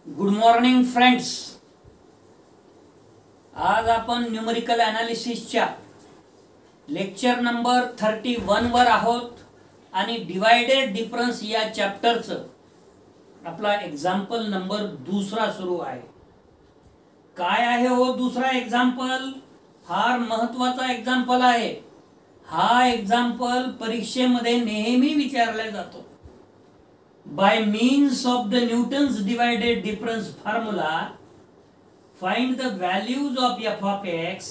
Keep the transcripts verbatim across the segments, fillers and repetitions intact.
Good morning friends. आज आपण numerical ॲनालिसिसच्या लेक्चर नंबर थर्टी वन वर आहोत आणि डिवाइडेड डिफरन्स या चॅप्टरचं आपला एक्झाम्पल नंबर दुसरा सुरू आहे. काय आहे हो दुसरा एक्झाम्पल? फार महत्वाचा एक्झाम्पल आहे. हा एक्झाम्पल परीक्षेमध्ये नेहमी विचारला जातो. By means of the Newton's divided difference formula, find the values of f of x,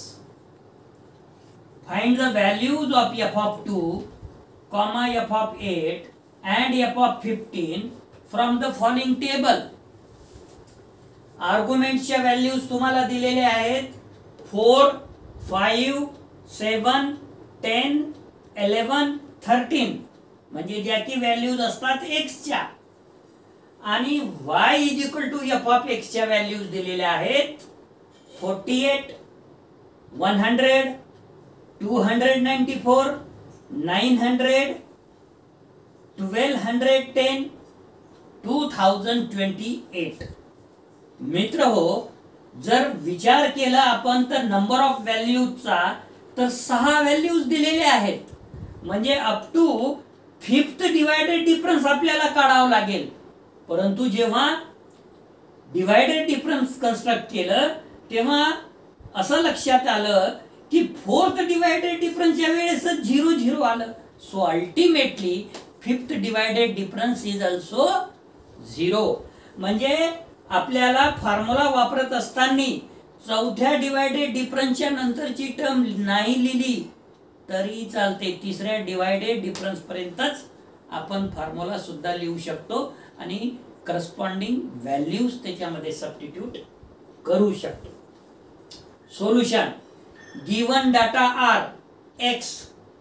find the values of f of two, comma f of eight and f of fifteen from the following table. आर्ग्युमेंट्सच्या values तुम्हाला दिलेले आहेत. Four, five, seven, ten, eleven, thirteen म्हणजे ज्या की values असतात एक्सच्या आणि y is equal to F of X च्या व्हॅल्यूज दिलेल्या आहेत. Forty eight, one hundred, two hundred ninety four, nine hundred, twelve hundred ten, two thousand twenty eight. मित्र हो, जर विचार केला आपण तर नंबर ऑफ व्हॅल्यूजचा तर सहा व्हॅल्यूज दिलेले आहेत. म्हणजे up to fifth divided difference आपल्याला काढावं लागेल. परंतु जेव्हा डिवाइडेड डिफरन्स कन्स्ट्रक्ट केलं तेव्हा असं लक्षात आलं की फोर्थ डिवाइडेड डिफरन्सच्या वेळेस झिरो झिरो आलं. So ultimately fifth divided difference is also zero. म्हणजे आपल्याला फॉर्म्युला वापरत असताना चौथ्या डिवाइडेड डिफरन्सच्या नंतरची टर्म नाही लिहिली तरी चालते. तिसऱ्या डिवाइडेड डिफरन्स पर्यंतच आपण फॉर्म्युला सुद्धा लिहू शकतो आणि करस्पॉन्डिंग व्हॅल्यूज त्याच्यामध्ये सबस्टिट्यूट करू शकतो. Solution: given data are X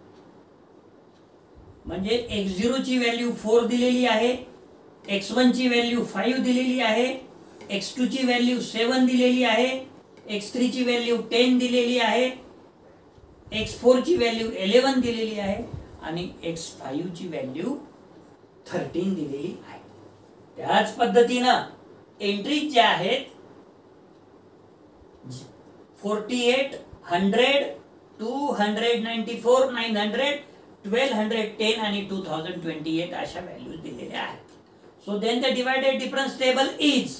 म्हणजे एक्स झिरो ची व्हॅल्यू फोर दिलेली आहे, एक्स वन ची व्हॅल्यू फाइव दिलेली आहे, एक्स टू ची व्हॅल्यू सेवन दिलेली आहे, एक्स थ्री ची व्हॅल्यू टेन दिलेली आहे, एक्स फोर ची व्हॅल्यू इलेवन दिलेली आहे आणि एक्स फाइव ची व्हॅल्यू थर्टीन दिलेली आहे. त्याच पद्धतीनं एंट्रीज ज्या आहेत forty eight, hundred, two hundred ninety four, nine hundred, twelve hundred ten आणि टू थाउजंड ट्वेंटी एट अशा व्हॅल्यूज दिलेल्या आहेत. So then the divided difference table is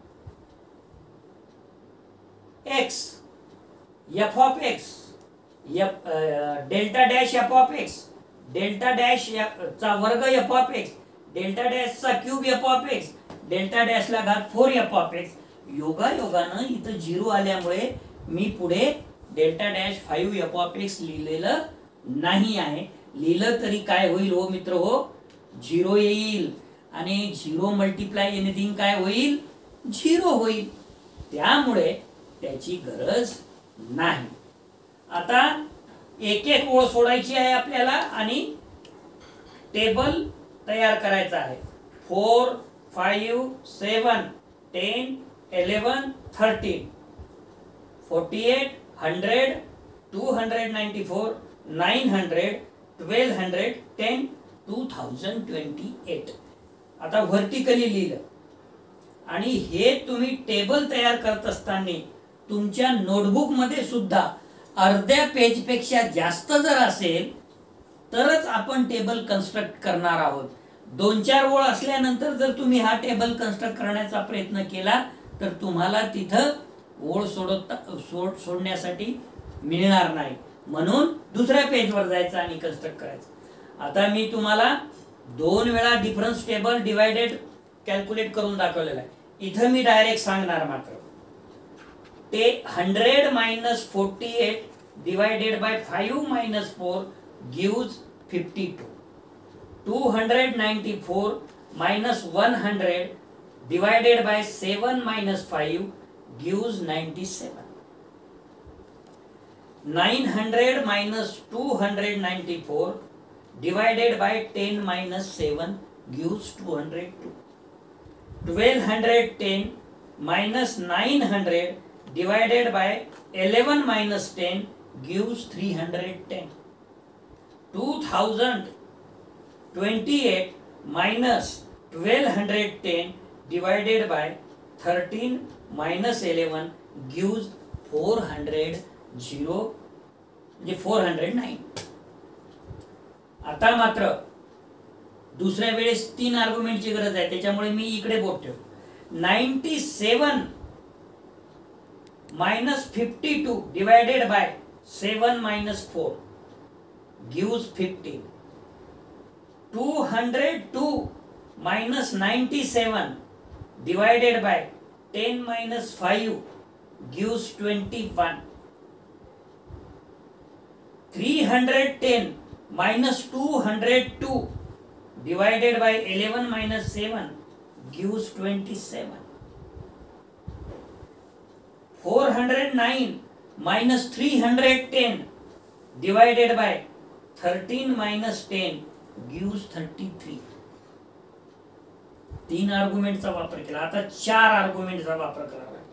X F of X delta dash F of X, delta dash चा वर्ग F of X, delta dash चा cube F of X, delta dash ला घात four F of X. योगा योगानं इथं zero आल्यामुळे मी पुढे delta dash five F of X लिहिलेलं नाही आहे. लिहिलं तरी काय होईल हो मित्र हो? झिरो येईल आणि झिरो मल्टिप्लाय एनिथिंग काय होईल? झिरो होईल. त्यामुळे त्याची गरज नाही. आता एक एक ओळ सोडायची आहे आपल्याला आणि टेबल तयार करायचा आहे. Four, five, seven, ten, eleven, thirteen, forty eight, hundred, two hundred ninety four, nine hundred, twelve hundred ten, two thousand twenty eight. आता व्हर्टिकली लिहिलं आणि हे तुम्ही टेबल तयार करत असताना तुमच्या नोटबुक मध्ये सुद्धा अर्ध्या पेज पेक्षा जास्त जर असेल तरच आपण टेबल कन्स्ट्रक्ट करणार आहोत. दोन चार ओळ असल्यानंतर जर तुम्ही हा टेबल कन्स्ट्रक्ट करण्याचा प्रयत्न केला तर तुम्हाला तिथं ओळ सोडत सोड सोडण्यासाठी मिळणार नाही. म्हणून दुसऱ्या पेजवर जायचं आणि कन्स्ट्रक्ट करायचं. आता मी तुम्हाला दोन वेळा डिफरन्स टेबल डिवाइडेड कॅल्क्युलेट करून दाखवलेला आहे. इथं मी डायरेक्ट सांगणार मात्र ते hundred minus forty eight divided by five minus four gives fifty two. Two hundred ninety four minus one hundred divided by seven minus five gives ninety seven. Nine hundred minus two hundred ninety four divided by ten minus seven gives two hundred two. twelve hundred ten minus nine hundred divided by eleven minus ten gives three hundred ten. two thousand twenty-eight minus twelve hundred ten divided by thirteen minus eleven gives four hundred zero म्हणजे four hundred nine. आता मात्र दुसऱ्या वेळेस तीन आर्ग्युमेंटची गरज आहे, त्याच्यामुळे मी इकडे बोट ठेव. Ninety seven minus fifty two divided by seven minus four gives fifteen. Two hundred two minus ninety seven divided by ten minus five gives twenty-one. three hundred ten minus two hundred two divided by eleven minus seven gives twenty-seven. four hundred nine minus three hundred ten divided by thirteen minus ten gives thirty-three. तीन आर्ग्युमेंटचा वापर केला. आता चार आर्ग्युमेंटचा वापर करावा लागेल.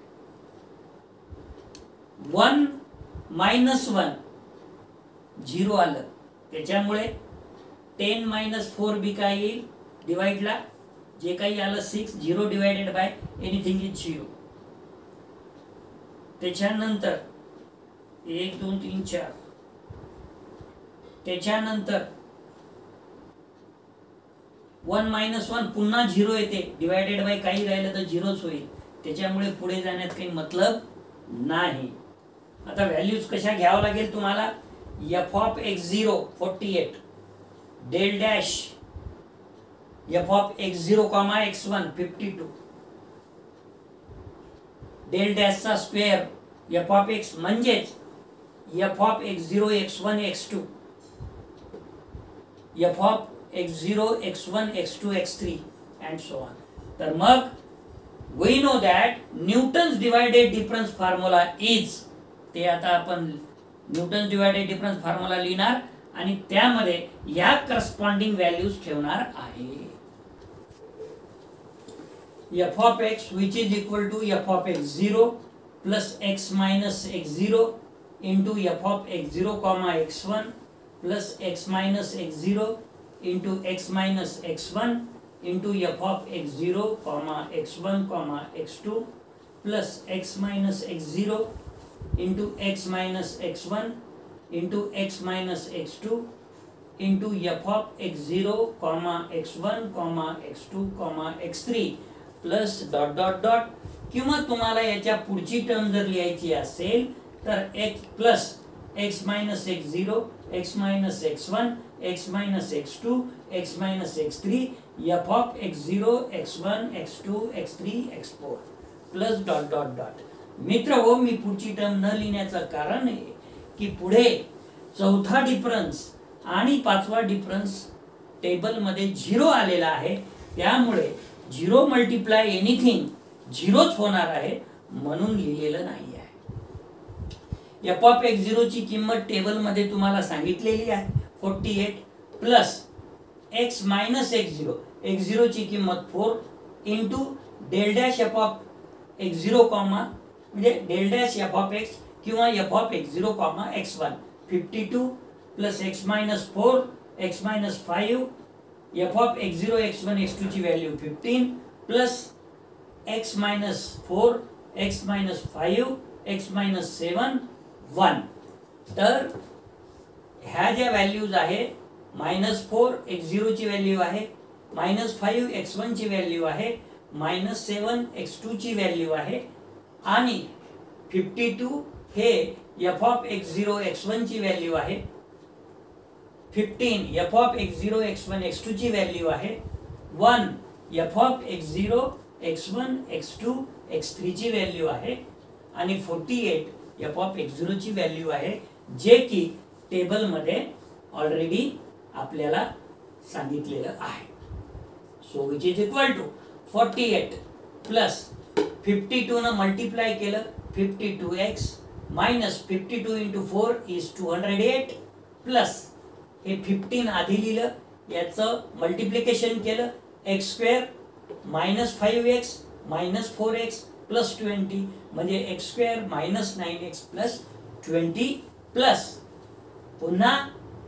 One minus one zero आलं, त्याच्यामुळे टेन मायनस फोर बी काय येईल डिवाइडला, जे काही आलं six, zero divided by anything is zero. त्याच्यानंतर एक दोन तीन चार, त्याच्यानंतर वन मायनस वन पुन्हा झिरो येते, डिवायडेड बाय काही राहिलं तर झिरोच होईल, त्याच्यामुळे पुढे जाण्यात काही मतलब नाही. आता व्हॅल्यूज कशा घ्यावं लागेल तुम्हाला. F of X zero forty eight, del dash F of X zero comma X one fifty two, del डॅशचा स्क्वेअर एफ ऑफ एक्स म्हणजेच F of X zero X one X two, F of X zero X one X two X three and so on. तर मग we know that Newton's divided difference formula is, ते आता आपण Newton divided difference formula लिहिणार आणि त्यामध्ये या corresponding values ठेवणार आहे. F of X which is equal to F of X zero plus X minus X zero into F of X zero comma X one plus X minus X zero into x minus X one into F of X zero comma X one comma X two plus X minus X zero into x minus x one into x minus x two into f of x zero comma x one comma x two comma x three plus dot dot dot. किंवा तुम्हाला याच्या पुढची term जर लिहायची असेल तर x plus x minus x zero x minus x one x minus x two x minus x three f of x zero x one x two x three x four plus dot dot dot. मित्र हो, मी पुढची term न लिहिण्याचं कारण आहे की पुढे चौथा डिफरन्स आणि पाचवा डिफरन्स टेबल मध्ये झिरो आलेला आहे, त्यामुळे झिरो मल्टिप्लाय एनिथिंग झिरोच होणार आहे, म्हणून लिहिलेलं नाही आहे. एफ ऑफ एक्स झिरो ची किंमत टेबल मध्ये तुम्हाला सांगितलेली आहे forty eight plus X minus X zero, X zero ची किंमत four into del dash F of X zero comma म्हणजे del dash F of X किंवा F of X zero comma X one fifty two plus X minus four x minus five F of X zero X one X two ची value fifteen plus X minus four x minus five x minus seven one. तर ह्या ज्या values आहे minus four X zero ची value आहे, minus five X one ची value आहे, minus seven X two ची व्हॅल्यू आहे आणि फिफ्टी टू हे F of X zero X one ची व्हॅल्यू आहे, fifteen F of X zero X one X two ची व्हॅल्यू आहे, one F of X zero X one X two X three ची value आहे आणि forty eight F of X zero ची value आहे, जे की टेबल मध्ये ऑलरेडी आपल्याला सांगितलेलं आहे. So which is equal to forty eight plus fifty two न मल्टिप्लाय केलं fifty two x minus fifty two into four is two hundred eight plus हे फिफ्टीन आधी लिहिलं, याचं मल्टिप्लिकेशन केलं x square minus five x minus four x plus twenty म्हणजे x square minus nine x plus twenty plus पुन्हा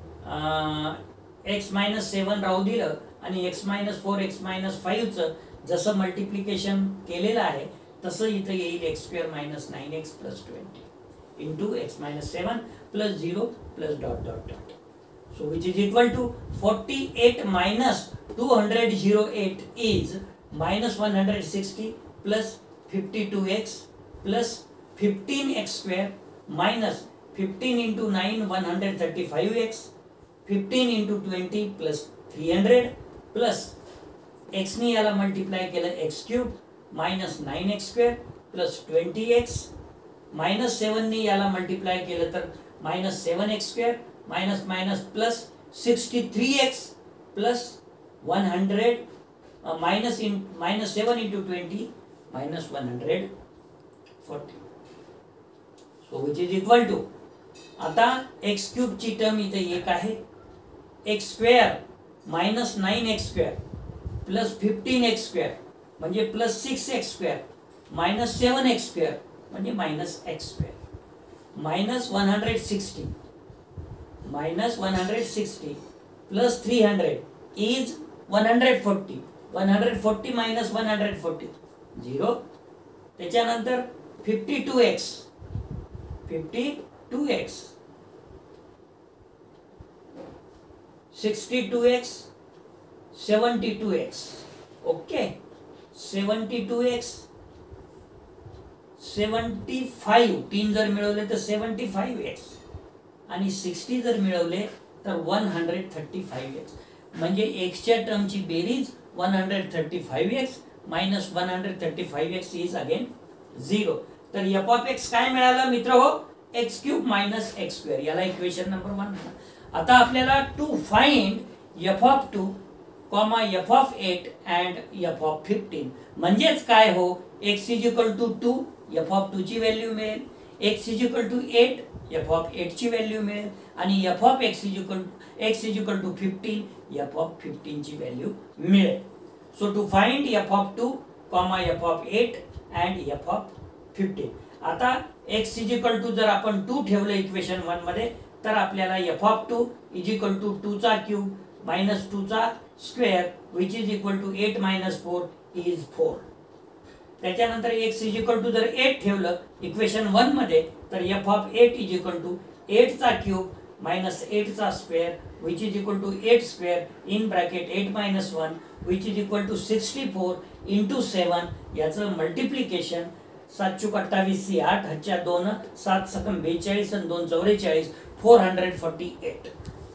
x minus seven राहू दिलं आणि x minus four x minus फाईव्हचं जसं मल्टिप्लिकेशन केलेलं आहे तसं इथं येईल x square minus nine x plus twenty into x minus seven plus zero plus dot dot dot. So which is equal to forty-eight minus two hundred eight is minus one hundred sixty plus fifty-two x plus fifteen x square minus fifteen into nine one hundred thirty-five x, fifteen into twenty plus three hundred plus x ने याला multiply केलं x cube minus nine x square plus twenty x minus seven ने याला multiply केलं तर minus seven x square minus minus plus sixty three x plus one hundred minus in minus seven into twenty minus one hundred forty. So which is equal to आता x cube ची term इथे एक आहे x square minus nine x square plus fifteen x square म्हणजे plus six x square minus seven x square म्हणजे minus x square minus one hundred sixty minus one hundred sixty plus three hundred is one hundred forty. one hundred forty minus one hundred forty zero. त्याच्यानंतर fifty-two x fifty-two x sixty-two x seventy-two x. Okay seventy-two x seventy-five तीन जर मिळवले तर seventy-five x आणि sixty जर मिळवले तर one hundred thirty five x म्हणजे एक्सच्या टर्मची बेरीज one hundred thirty five x minus one hundred thirty five x is again zero. तर एफ ऑफ एक्स काय मिळालं मित्र हो x cube minus x square याला इक्वेशन नंबर वन. आता आपल्याला to find f of two comma f of eight and f of fifteen म्हणजेच काय हो x is equal to two F of to ची व्हॅल्यू मिळेल x is equal to eight F of eight ची value मिळेल आणि f of x is equal x is equal to fifteen F of fifteen ची value मिळेल. So to find f of two comma f of eight and f of fifteen. आता x is equal to जर आपण two ठेवलं equation one मध्ये तर आपल्याला f of two is equal to two चा क्यूब मायनस टू चा square which is equal to eight minus four is four. त्याच्यानंतर एक्स इज इक्वल टू जर एट ठेवलं इक्वेशन वन मध्ये तर f of eight is equal to eight चा cube minus eight चा square which is equal to eight square in bracket eight minus one which is equal to sixty four into seven याचं multiplication सात चूक अठ्ठावीस C आठ हच्या दोन सात सकम बेचाळीस आणि दोन चौवेचाळीस four hundred forty eight.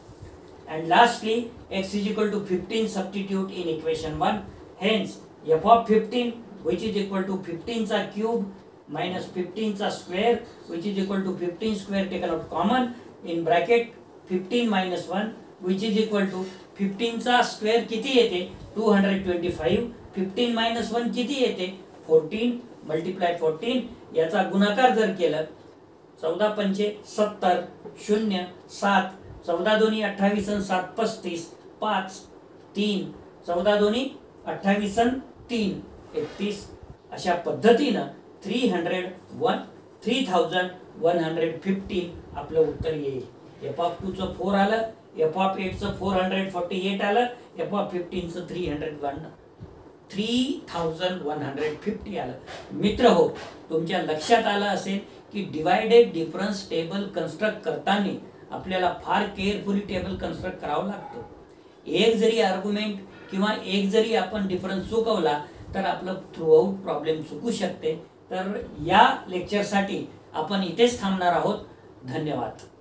And lastly x is equal to fifteen substitute in equation one hence f of fifteen which is equal to fifteen चा cube minus fifteen चा square which is equal to fifteen square taken out common in bracket fifteen minus one which is equal to fifteen चा square किती येते two hundred twenty-five fifteen minus one किती येते fourteen multiply fourteen याचा गुणाकार जर केलं चौदा पंचे सत्तर शून्य सात चौदा दोन्ही अठ्ठावीस आणि सात पस्तीस पाच तीन चौदा दोन्ही अठ्ठावीस आणि तीन एकतीस अशा पद्धतीनं three hundred one three thousand one hundred fifteen आपलं उत्तर येईल. एफ ऑफ टू चं फोर आलं एफ ऑफ एट चं फोर हंड्रेड फोर्टी एट आलं एफ ऑफ फिफ्टीन चं three hundred one three thousand one hundred fifty आलं. मित्र हो तुमच्या लक्षात आलं असेल की डिवायडेड डिफरन्स टेबल कन्स्ट्रक्ट करताना आपल्याला फार केअरफुली टेबल कन्स्ट्रक्ट करावं लागतं. एक जरी आर्ग्युमेंट किंवा एक जरी आपण डिफरन्स चुकवला तर आपलं थ्रूआउट प्रॉब्लेम चुकू शकते. तर या लेक्चरसाठी आपण इथेच थांबणार आहोत. धन्यवाद.